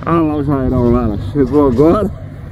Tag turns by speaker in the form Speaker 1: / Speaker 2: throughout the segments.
Speaker 1: Olha lá o Jairão lá, chegou agora.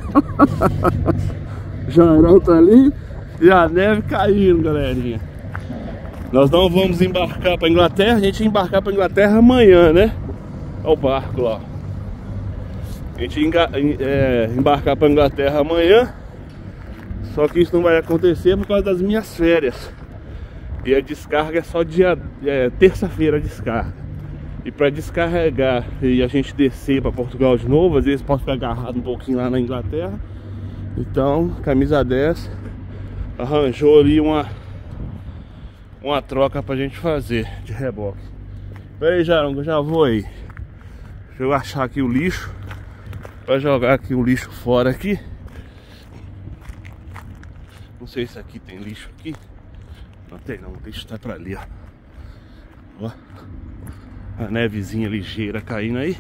Speaker 1: O Jairão tá ali e a neve caindo, galerinha. Nós não vamos embarcar pra Inglaterra, a gente ia embarcar pra Inglaterra amanhã, né? Olha o barco lá. A gente ia embarcar pra Inglaterra amanhã. Só que isso não vai acontecer por causa das minhas férias. E a descarga é só dia terça-feira a descarga. E para descarregar e a gente descer para Portugal de novo, às vezes pode ficar agarrado um pouquinho lá na Inglaterra. Então, camisa 10 arranjou ali uma troca pra gente fazer de reboque. Pera aí, Jarão, que eu já vou aí. Deixa eu achar aqui o lixo para jogar aqui o lixo fora aqui. Não sei se aqui tem lixo aqui. Não tem não, o lixo tá pra ali, ó. A nevezinha ligeira caindo aí.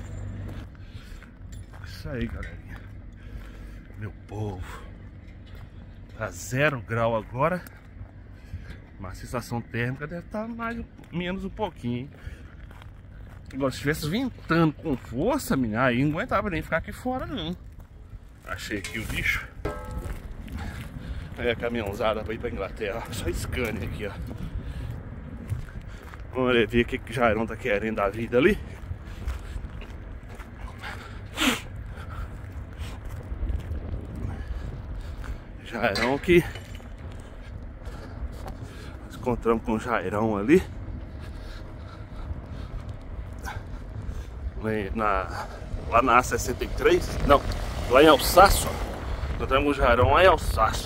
Speaker 1: Isso aí, galerinha. Meu povo. Tá 0 grau agora. Mas a sensação térmica deve estar menos um pouquinho, hein? Igual se estivesse ventando com força, menina, aí não aguentava nem ficar aqui fora, não. Achei aqui o lixo. Aí a caminhãozada pra ir pra Inglaterra. Só Scania aqui, ó. Vamos ver o que o Jairão tá querendo da vida ali. Jairão aqui. Nós encontramos com o Jairão ali. Lá na A63. Não, lá em Alsácio. Encontramos com o Jairão lá em Alsácio.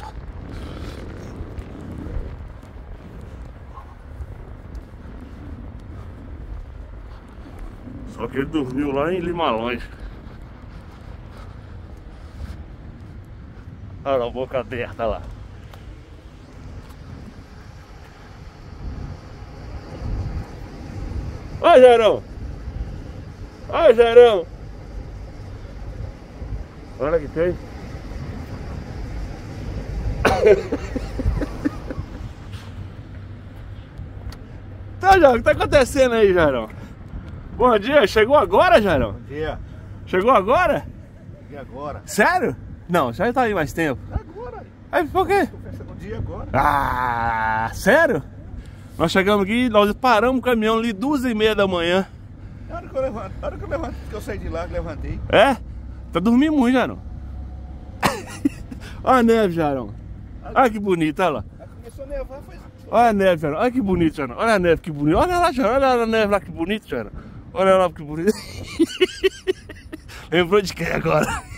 Speaker 1: Só que ele dormiu lá em Limalões. Olha lá, a boca aberta lá. Olha, Jairão! Olha, Jairão! Olha que tem. Tá, Jairão, o que tá acontecendo aí, Jairão? Bom dia, chegou agora, Jairão?
Speaker 2: Bom dia.
Speaker 1: Chegou agora?
Speaker 2: Cheguei agora.
Speaker 1: Sério? Não, já tá aí mais tempo.
Speaker 2: Agora.
Speaker 1: Aí por quê?
Speaker 2: Tô fechando o dia agora.
Speaker 1: Ah, sério? Nós chegamos aqui, nós paramos o caminhão ali 2h30 da manhã.
Speaker 2: Na hora que eu levantei, que eu saí de lá, que levantei.
Speaker 1: É? Tá dormindo muito, Jairão. Olha a neve, Jairão. Olha que bonito, olha lá.
Speaker 2: Começou a nevar, foi...
Speaker 1: Olha a neve, Jairão. Olha que bonito, Jairão. Olha a neve, que bonito. Olha lá, Jairão. Olha a neve lá, que bonito, Jairão. Olha lá, que bonito. Lembrou de quem agora?